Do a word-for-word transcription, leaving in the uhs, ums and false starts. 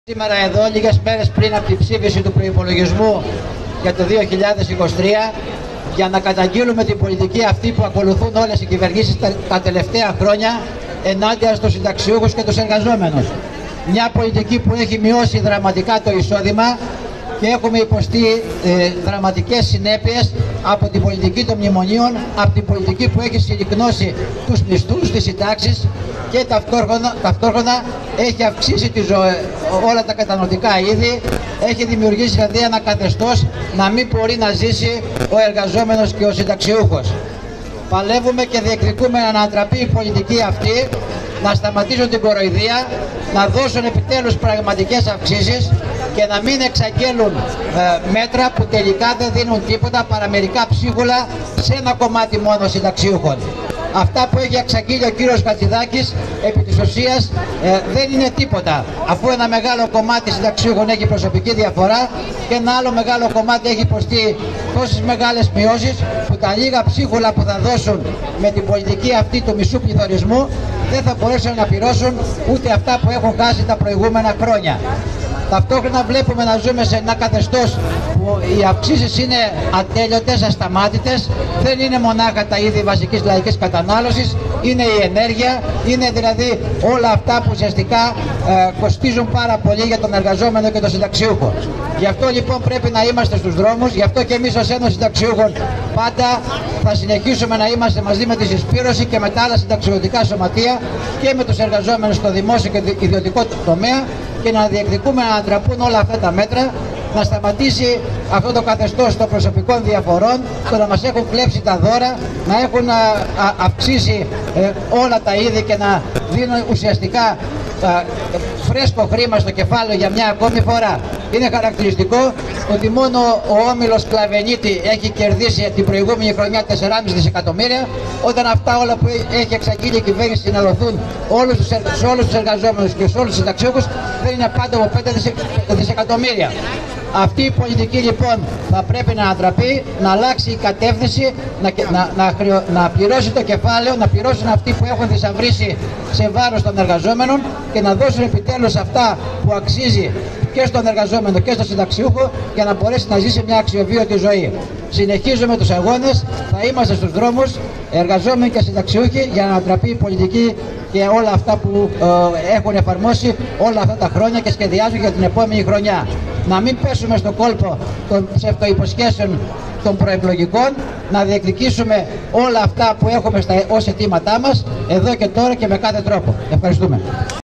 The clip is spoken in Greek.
Σήμερα εδώ, λίγες μέρες πριν από την ψήφιση του προϋπολογισμού για το δύο χιλιάδες είκοσι τρία, για να καταγγείλουμε την πολιτική αυτή που ακολουθούν όλες οι κυβερνήσεις τα, τα τελευταία χρόνια ενάντια στους συνταξιούχους και τους εργαζόμενους. Μια πολιτική που έχει μειώσει δραματικά το εισόδημα και έχουμε υποστεί ε, δραματικές συνέπειες από την πολιτική των μνημονίων, από την πολιτική που έχει συρρικνώσει τους μισθούς, τις συντάξεις και ταυτόχρονα, ταυτόχρονα έχει αυξήσει τη ζωέ, όλα τα καταναλωτικά είδη, έχει δημιουργήσει δηλαδή ένα καθεστώς να μην μπορεί να ζήσει ο εργαζόμενος και ο συνταξιούχος. Παλεύουμε και διεκδικούμε να ανατραπεί η πολιτική αυτή, να σταματήσουν την κοροϊδία, να δώσουν επιτέλους πραγματικές αυξήσεις και να μην εξαγγέλουν ε, μέτρα που τελικά δεν δίνουν τίποτα παρά μερικά ψίχουλα σε ένα κομμάτι μόνο συνταξιούχων. Αυτά που έχει εξαγγείλει ο κύριος Χατζηδάκης επί της ουσίας ε, δεν είναι τίποτα, αφού ένα μεγάλο κομμάτι συνταξιούχων έχει προσωπική διαφορά και ένα άλλο μεγάλο κομμάτι έχει υποστεί τόσες μεγάλες μειώσεις που τα λίγα ψίχουλα που θα δώσουν με την πολιτική αυτή του μισού πληθωρισμού δεν θα μπορέσουν να πληρώσουν ούτε αυτά που έχουν χάσει τα προηγούμενα χρόνια. Ταυτόχρονα βλέπουμε να ζούμε σε ένα καθεστώς που οι αυξήσεις είναι ατέλειωτες, ασταμάτητες, δεν είναι μονάχα τα είδη βασικής λαϊκής κατανάλωσης, είναι η ενέργεια, είναι δηλαδή όλα αυτά που ουσιαστικά ε, κοστίζουν πάρα πολύ για τον εργαζόμενο και τον συνταξιούχο. Γι' αυτό λοιπόν πρέπει να είμαστε στους δρόμους, γι' αυτό και εμείς ως Ένωση Συνταξιούχων πάντα θα συνεχίσουμε να είμαστε μαζί με τη Συσπήρωση και με τα άλλα συνταξιωτικά σωματεία και με τους εργαζόμενους στο δημόσιο και ιδιωτικό τομέα και να διεκδικούμε να αντραπούν όλα αυτά τα μέτρα, να σταματήσει αυτό το καθεστώς των προσωπικών διαφορών, το να μας έχουν κλέψει τα δώρα, να έχουν α, α, αυξήσει ε, όλα τα είδη και να δίνουν ουσιαστικά α, φρέσκο χρήμα στο κεφάλαιο για μια ακόμη φορά. Είναι χαρακτηριστικό ότι μόνο ο όμιλος Κλαβενίτη έχει κερδίσει την προηγούμενη χρονιά τέσσερα κόμμα πέντε δισεκατομμύρια, όταν αυτά όλα που έχει εξαγγείλει η κυβέρνηση να δοθούν όλους τους, σε όλους τους εργαζόμενους και σε όλους τους συνταξιούχους δεν είναι πάντα από πέντε δισεκατομμύρια. Αυτή η πολιτική λοιπόν θα πρέπει να ανατραπεί, να αλλάξει η κατεύθυνση, να, να, να, χρεω, να πληρώσει το κεφάλαιο, να πληρώσουν αυτοί που έχουν θησαυρίσει σε βάρος των εργαζόμενων και να δώσουν επιτέλους αυτά που αξίζει και στον εργαζόμενο και στον συνταξιούχο για να μπορέσει να ζήσει μια αξιοβίωτη ζωή. Συνεχίζουμε τους αγώνες, θα είμαστε στους δρόμους, εργαζόμενοι και συνταξιούχοι, για να ανατραπεί η πολιτική και όλα αυτά που ε, έχουν εφαρμόσει όλα αυτά τα χρόνια και σχεδιάζουν για την επόμενη χρονιά. Να μην πέσουμε στον κόλπο των ψευτοϋποσχέσεων των προεκλογικών, να διεκδικήσουμε όλα αυτά που έχουμε στα, ως αιτήματά μας εδώ και τώρα και με κάθε τρόπο. Ευχαριστούμε.